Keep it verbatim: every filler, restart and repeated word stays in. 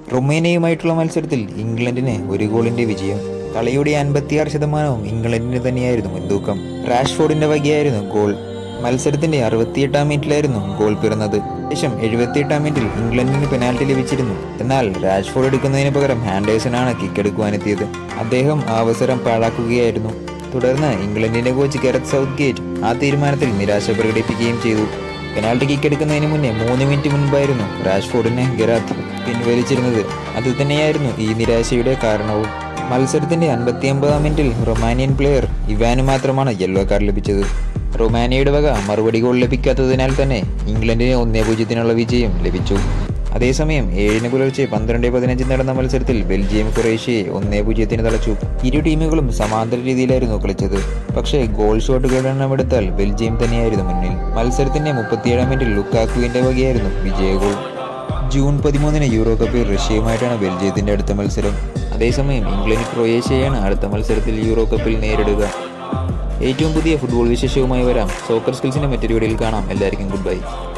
റൊമേനിയയുമായിട്ടുള്ള മത്സരത്തിൽ ഇംഗ്ലണ്ടിന് ഒരു ഗോളിന്റെ വിജയം. കളിയുടെ അൻപത്തിയാറ് ശതമാനവും ഇംഗ്ലണ്ടിന് തന്നെയായിരുന്നു മുൻതൂക്കം. റാഷ്ഫോർഡിന്റെ വകയായിരുന്നു ഗോൾ. മത്സരത്തിന്റെ അറുപത്തിയെട്ടാം മിനിറ്റിലായിരുന്നു ഗോൾ പിറന്നത്. ശേഷം എഴുപത്തിയെട്ടാം മിനിറ്റിൽ ഇംഗ്ലണ്ടിന് പെനാൽറ്റി ലഭിച്ചിരുന്നു. എന്നാൽ റാഷ്ഫോർഡ് എടുക്കുന്നതിന് പകരം ഹാൻഡേഴ്സണാണ് കിക്കെടുക്കുവാനെത്തിയത്. അദ്ദേഹം ആ അവസരം പാഴാക്കുകയായിരുന്നു. തുടർന്ന് ഇംഗ്ലണ്ടിന്റെ കോച്ച് ഗാരത്ത് സൗത്ത്ഗേറ്റ് ആ തീരുമാനത്തിൽ നിരാശ പ്രകടിപ്പിക്കുകയും ചെയ്തു. പെനാൽറ്റി കിക്കെടുക്കുന്നതിന് മുന്നേ മൂന്ന് മിനിറ്റ് മുൻപായിരുന്നു റാഷ്ഫോർഡിനെ ഗാരത്ത് പിൻവലിച്ചിരുന്നത്. അതുതന്നെയായിരുന്നു ഈ നിരാശയുടെ കാരണവും. മത്സരത്തിന്റെ അൻപത്തി ഒമ്പതാം മിനിറ്റിൽ റൊമാനിയൻ പ്ലെയർ ഇവാനു മാത്രമാണ് യെല്ലോ കാർഡ് ലഭിച്ചത്. റൊമാനിയയുടെ വക മറുപടി ഗോൾ ലഭിക്കാത്തതിനാൽ തന്നെ ഇംഗ്ലണ്ടിന് ഒന്നേ പൂജ്യത്തിനുള്ള വിജയം ലഭിച്ചു. അതേസമയം ഏഴിന് പുലർച്ചെ പന്ത്രണ്ട് പതിനഞ്ചിന് നടന്ന മത്സരത്തിൽ ബെൽജിയം ക്രൊയേഷ്യയെ ഒന്നേ പൂജ്യത്തിന് തളച്ചു. ഇരു ടീമുകളും സമാന്തര രീതിയിലായിരുന്നു കളിച്ചത്. പക്ഷേ ഗോൾ ഷോട്ടുകളുടെ എണ്ണം എടുത്താൽ ബെൽജിയം തന്നെയായിരുന്നു മുന്നിൽ. മത്സരത്തിന്റെ മുപ്പത്തിയേഴാം മിനിറ്റിൽ ലുക്കാക്കുവിന്റെ വകയായിരുന്നു വിജയ ഗോൾ. ജൂൺ പതിമൂന്നിന് യൂറോ കപ്പിൽ റഷ്യയുമായിട്ടാണ് ബെൽജിയത്തിന്റെ അടുത്ത മത്സരം. അതേസമയം ഇംഗ്ലണ്ട് ക്രൊയേഷ്യയാണ് അടുത്ത മത്സരത്തിൽ യൂറോ കപ്പിൽ നേരിടുക. ഏറ്റവും പുതിയ ഫുട്ബോൾ വിശേഷവുമായി വരാം. സോക്കർ സ്കിൽസിന്റെ മറ്റൊരു വീഡിയോയിൽ കാണാം. എല്ലാവർക്കും ഗുഡ് ബൈ.